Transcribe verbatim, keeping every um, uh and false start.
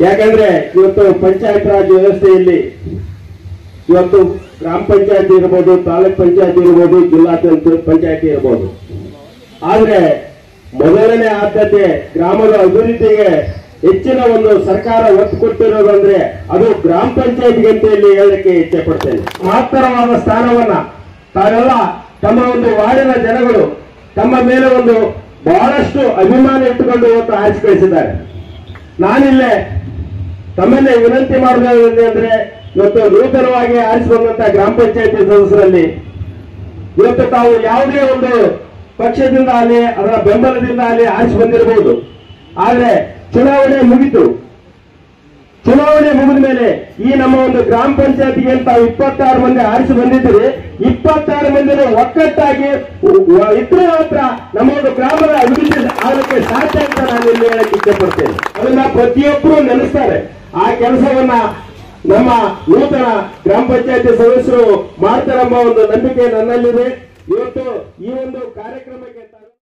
ಯಾಕಂದ್ರೆ ಇವತ್ತು ಪಂಚಾಯತ್ ರಾಜ್ ವ್ಯವಸ್ಥೆಯಲ್ಲಿ ಇವತ್ತು ಗ್ರಾಮ ಪಂಚಾಯತಿ ಇರ್ಬೋದು, ತಾಲೂಕ್ ಪಂಚಾಯತಿ ಇರ್ಬೋದು, ಜಿಲ್ಲಾ ಪಂಚಾಯತಿ ಇರ್ಬೋದು. ಆದ್ರೆ ಮೊದಲನೇ ಆದ್ಯತೆ ಗ್ರಾಮದ ಅಭಿವೃದ್ಧಿಗೆ ಹೆಚ್ಚಿನ ಒಂದು ಸರ್ಕಾರ ಒತ್ತು ಕೊಟ್ಟಿರೋದಂದ್ರೆ ಅದು ಗ್ರಾಮ ಪಂಚಾಯತ್ ಗಂಟೆಯಲ್ಲಿ ಹೇಳಲಿಕ್ಕೆ ಇಚ್ಛೆ ಪಡ್ತೇನೆ. ಮಹತ್ತರವಾದ ಸ್ಥಾನವನ್ನ ತಾವೆಲ್ಲ ತಮ್ಮ ಒಂದು ವಾರ್ಡಿನ ಜನಗಳು ತಮ್ಮ ಮೇಲೆ ಒಂದು ಬಹಳಷ್ಟು ಅಭಿಮಾನ ಇಟ್ಟುಕೊಂಡು ಇವತ್ತು ಆರಿಸಿ ಕಳಿಸಿದ್ದಾರೆ. ನಾನಿಲ್ಲೇ ತಮ್ಮನ್ನೇ ವಿನಂತಿ ಮಾಡೋದು ಅಂದ್ರೆ ಇವತ್ತು ನೂತನವಾಗಿ ಆರಿಸಿ ಬಂದಂತಹ ಗ್ರಾಮ ಪಂಚಾಯತಿ ಸದಸ್ಯರಲ್ಲಿ ಇವತ್ತು ತಾವು ಯಾವುದೇ ಒಂದು ಪಕ್ಷದಿಂದ ಆಗಲಿ ಅದರ ಬೆಂಬಲದಿಂದ ಆಗಲಿ ಆರಿಸಿ ಬಂದಿರಬಹುದು. ಆದ್ರೆ ಚುನಾವಣೆ ಮುಗಿತು. ಚುನಾವಣೆ ಮುಗಿದ ಮೇಲೆ ಈ ನಮ್ಮ ಒಂದು ಗ್ರಾಮ ಪಂಚಾಯತಿಗೆ ತಾವು ಇಪ್ಪತ್ತಾರು ಮಂದಿ ಆರಿಸಿ ಬಂದಿದ್ದೀರಿ. ಇಪ್ಪತ್ತಾರು ಮಂದಿನ ಒಕ್ಕಟ್ಟಾಗಿ ಇದ್ರೆ ಮಾತ್ರ ನಮ್ಮ ಒಂದು ಗ್ರಾಮದ ಅಭಿವೃದ್ಧಿ ಆಗಲಿಕ್ಕೆ ಸಾಧ್ಯ ಅಂತ ನಾನು ಇಲ್ಲಿ ಹೇಳಕ್ಕೆ ಇಚ್ಛೆ ಪಡ್ತೇನೆ. ಅದನ್ನ ಪ್ರತಿಯೊಬ್ಬರು ನೆನೆಸ್ತಾರೆ. ಆ ಕೆಲಸವನ್ನ ನಮ್ಮ ನೂತನ ಗ್ರಾಮ ಪಂಚಾಯತಿ ಸದಸ್ಯರು ಮಾಡ್ತಾರೆಂಬ ಒಂದು ನಂಬಿಕೆ ನನ್ನಲ್ಲಿದೆ. ಇವತ್ತು ಈ ಒಂದು ಕಾರ್ಯಕ್ರಮಕ್ಕೆ